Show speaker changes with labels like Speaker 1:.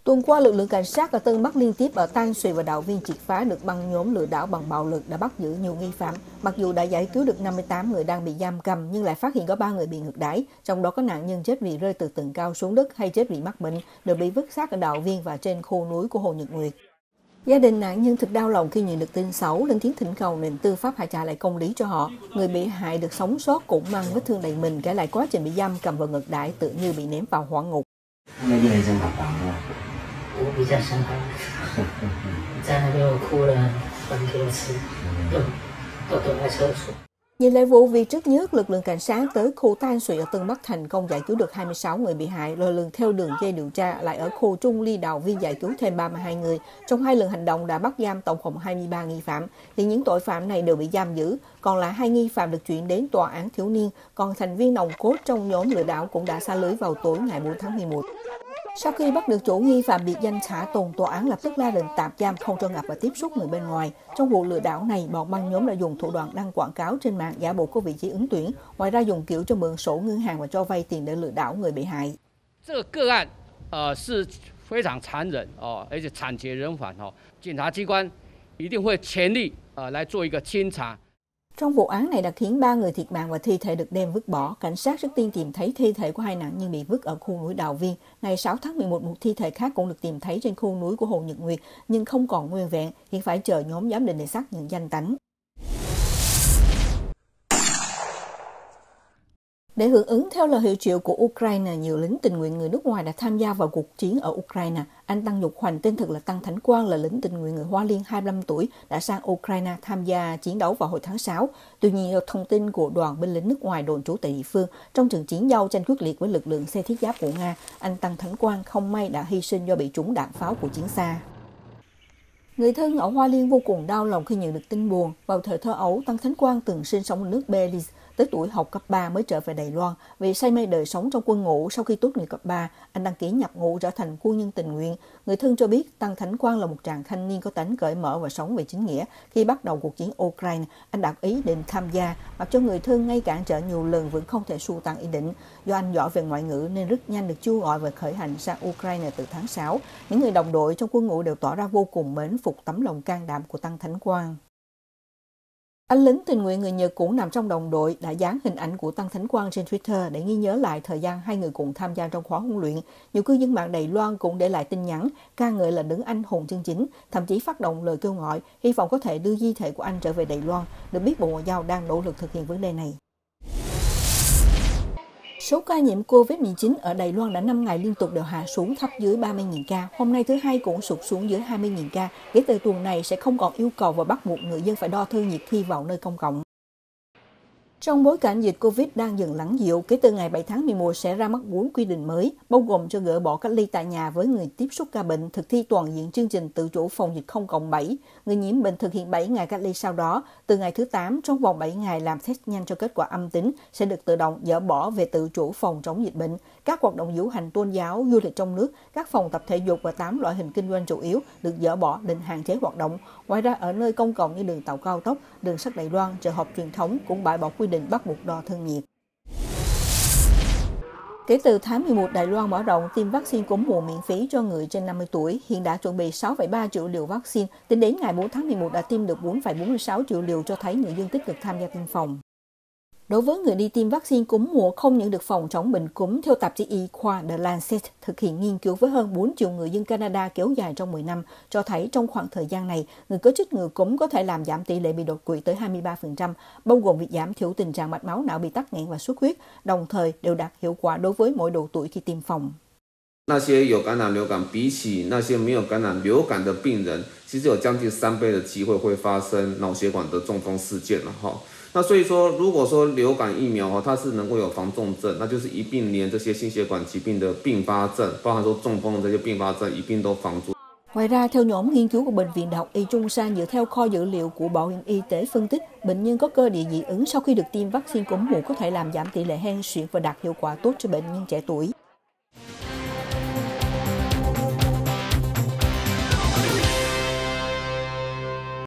Speaker 1: Tuần qua, lực lượng cảnh sát ở Tân Bắc liên tiếp ở Tan Suy và Đạo Viên triệt phá được băng nhóm lừa đảo bằng bạo lực đã bắt giữ nhiều nghi phạm. Mặc dù đã giải cứu được 58 người đang bị giam cầm, nhưng lại phát hiện có 3 người bị ngược đãi, trong đó có nạn nhân chết vì rơi từ tầng cao xuống đất hay chết vì mắc bệnh, đều bị vứt xác ở Đạo Viên và trên khu núi của Hồ Nhật Nguyệt. Gia đình nạn nhân thật đau lòng khi nhận được tin xấu, lên tiếng thỉnh cầu nền tư pháp hãy trả lại công lý cho họ. Người bị hại được sống sót cũng mang vết thương đầy mình, kể lại quá trình bị giam cầm và ngược đãi tự như bị ném vào hỏa ngục.
Speaker 2: 我比较伤害，在那边我哭了半个多小时，都躲在厕所。
Speaker 1: Nhìn lại vụ việc trước nhất, lực lượng cảnh sát tới khu Tan Suy ở Tân Bắc thành công giải cứu được 26 người bị hại, rồi lần theo đường dây điều tra lại ở khu Trung Ly Đạo Viên giải cứu thêm 32 người. Trong 2 lần hành động đã bắt giam tổng cộng 23 nghi phạm. Thì những tội phạm này đều bị giam giữ, còn lại 2 nghi phạm được chuyển đến tòa án thiếu niên, còn thành viên nòng cốt trong nhóm lừa đảo cũng đã sa lưới vào tối ngày 4 tháng 11. Sau khi bắt được chủ nghi phạm biệt danh Thả Tùng, tòa án lập tức ra lệnh tạm giam không cho gặp và tiếp xúc người bên ngoài. Trong vụ lừa đảo này, bọn băng nhóm đã dùng thủ đoạn đăng quảng cáo trên mạng giả bộ có vị trí ứng tuyển, ngoài ra dùng kiểu cho mượn sổ ngân hàng và cho vay tiền để lừa đảo người bị hại.
Speaker 3: 这个个案是非常残忍而且惨绝人寰检察机关一定会全力来做一个清查。
Speaker 1: Trong vụ án này đã khiến 3 người thiệt mạng và thi thể được đem vứt bỏ. Cảnh sát rất tiên tìm thấy thi thể của 2 nạn nhân bị vứt ở khu núi Đạo Viên. Ngày 6 tháng 11, một thi thể khác cũng được tìm thấy trên khu núi của Hồ Nhật Nguyệt, nhưng không còn nguyên vẹn, hiện phải chờ nhóm giám định để xác nhận danh tánh. Để hưởng ứng theo lời hiệu triệu của Ukraine, nhiều lính tình nguyện người nước ngoài đã tham gia vào cuộc chiến ở Ukraine. Anh Tăng Nhục Hoành, tên thực là Tăng Thánh Quang, là lính tình nguyện người Hoa Liên 25 tuổi, đã sang Ukraine tham gia chiến đấu vào hồi tháng 6. Tuy nhiên, theo thông tin của đoàn binh lính nước ngoài đồn trú tại địa phương, trong trận chiến giao tranh quyết liệt với lực lượng xe thiết giáp của Nga, anh Tăng Thánh Quang không may đã hy sinh do bị trúng đạn pháo của chiến xa. Người thân ở Hoa Liên vô cùng đau lòng khi nhận được tin buồn. Vào thời thơ ấu, Tăng Thánh Quang từng sinh sống ở nước Belize. Tới tuổi học cấp 3 mới trở về Đài Loan. Vì say mê đời sống trong quân ngũ, sau khi tốt nghiệp cấp 3, anh đăng ký nhập ngũ trở thành quân nhân tình nguyện. Người thân cho biết Tăng Thánh Quang là một chàng thanh niên có tánh cởi mở và sống về chính nghĩa. Khi bắt đầu cuộc chiến Ukraine, anh đặt ý định tham gia, mặc cho người thân ngay cản trở nhiều lần vẫn không thể xua tan ý định. Do anh giỏi về ngoại ngữ nên rất nhanh được chiêu gọi và khởi hành sang Ukraine từ tháng 6. Những người đồng đội trong quân ngũ đều tỏ ra vô cùng mến phục tấm lòng can đảm của Tăng Thánh Quang. Anh lính tình nguyện người Nhật cũng nằm trong đồng đội đã dán hình ảnh của Tăng Thánh Quang trên Twitter để ghi nhớ lại thời gian hai người cùng tham gia trong khóa huấn luyện. Nhiều cư dân mạng Đài Loan cũng để lại tin nhắn ca ngợi là đấng anh hùng chân chính, thậm chí phát động lời kêu gọi hy vọng có thể đưa di thể của anh trở về Đài Loan. Được biết Bộ Ngoại giao đang nỗ lực thực hiện vấn đề này. Số ca nhiễm COVID-19 ở Đài Loan đã 5 ngày liên tục đều hạ xuống thấp dưới 30.000 ca. Hôm nay thứ Hai cũng sụt xuống dưới 20.000 ca. Kể từ tuần này sẽ không còn yêu cầu và bắt buộc người dân phải đo thân nhiệt khi vào nơi công cộng. Trong bối cảnh dịch Covid đang dần lắng dịu, kể từ ngày 7 tháng 11 sẽ ra mắt 4 quy định mới, bao gồm cho gỡ bỏ cách ly tại nhà với người tiếp xúc ca bệnh, thực thi toàn diện chương trình tự chủ phòng dịch 0+7. Người nhiễm bệnh thực hiện 7 ngày cách ly sau đó, từ ngày thứ 8 trong vòng 7 ngày làm test nhanh cho kết quả âm tính sẽ được tự động dỡ bỏ về tự chủ phòng chống dịch bệnh. Các hoạt động diễu hành tôn giáo, du lịch trong nước, các phòng tập thể dục và 8 loại hình kinh doanh chủ yếu được dỡ bỏ định hạn chế hoạt động. Ngoài ra ở nơi công cộng như đường tàu cao tốc, đường sắt Đài Loan, chợ họp truyền thống cũng bãi bỏ quy định bắt buộc đo thân nhiệt. Kể từ tháng 11, Đài Loan mở rộng tiêm vaccine cúm mùa miễn phí cho người trên 50 tuổi. Hiện đã chuẩn bị 6,3 triệu liều vaccine. Tính đến ngày 4 tháng 11 đã tiêm được 4,46 triệu liều, cho thấy người dân tích cực tham gia tiêm phòng. Đối với người đi tiêm vaccine cúm mùa không những được phòng chống bệnh cúm, theo tạp chí y khoa The Lancet thực hiện nghiên cứu với hơn 4 triệu người dân Canada kéo dài trong 10 năm, cho thấy trong khoảng thời gian này, người có chích ngừa cúm có thể làm giảm tỷ lệ bị đột quỵ tới 23%, bao gồm việc giảm thiểu tình trạng mạch máu não bị tắc nghẽn và xuất huyết, đồng thời đều đạt hiệu quả đối với mỗi độ tuổi khi tiêm phòng.
Speaker 4: 那些有感染流感比起那些没有感染流感的病人，其实有将近3倍的机会会发生脑血管的中风事件了哈。那所以说，如果说流感疫苗它是能够有防重症，那就是一并连这些心血管疾病的并发症，包含说中风的这些并发症一并都防住。
Speaker 1: Ngoài ra, theo nhóm nghiên cứu của Bệnh viện Đại học Y Trung San dựa theo kho dữ liệu của Bảo hiểm y tế phân tích, bệnh nhân có cơ địa dị ứng sau khi được tiêm vaccine cúm mùa có thể làm giảm tỷ lệ hen suyễn và đạt hiệu quả tốt cho bệnh nhân trẻ tuổi.